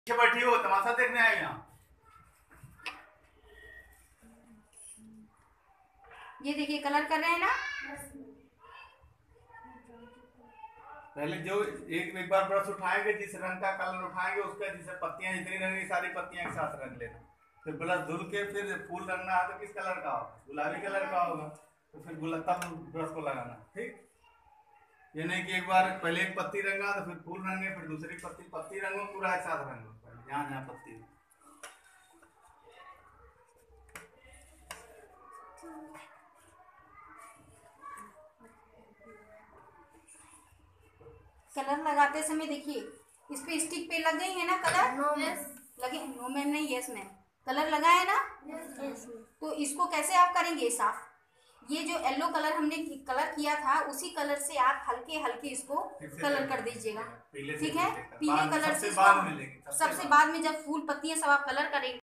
पीछे बैठी हो, तमाशा देखने आए यहाँ। ये देखिए कलर कर रहे हैं ना। पहले जो एक बार ब्रश उठाएंगे, जिस रंग का कलर उठाएंगे उसका, जैसे पत्तियां जितनी रंगी सारी पत्तियां एक साथ रंग लेना। फिर ब्रश धुल के फिर फूल रंगना है तो किस कलर का होगा? गुलाबी कलर का होगा। तो फिर तब ब्रश को लगाना, ठीक। ये नहीं कि एक बार पहले एक पत्ती रंगा तो फिर फूल रंगे, फिर दूसरी पत्ती रंगो, पूरा एक साथ रंगो, जहाँ जहाँ पत्ती। कलर लगाते समय देखिए इस पे स्टिक पे लग गई है ना कलर। No ma'am. लगे? नो मैम नहीं, यस मैम। कलर लगा है ना। यस। तो इसको कैसे आप करेंगे साफ? ये जो येलो कलर हमने कलर किया था उसी कलर से आप हल्के हल्के इसको कलर कर दीजिएगा, ठीक है। पीले कलर से सबसे बाद में जब फूल पत्तियां सब आप कलर करेंगे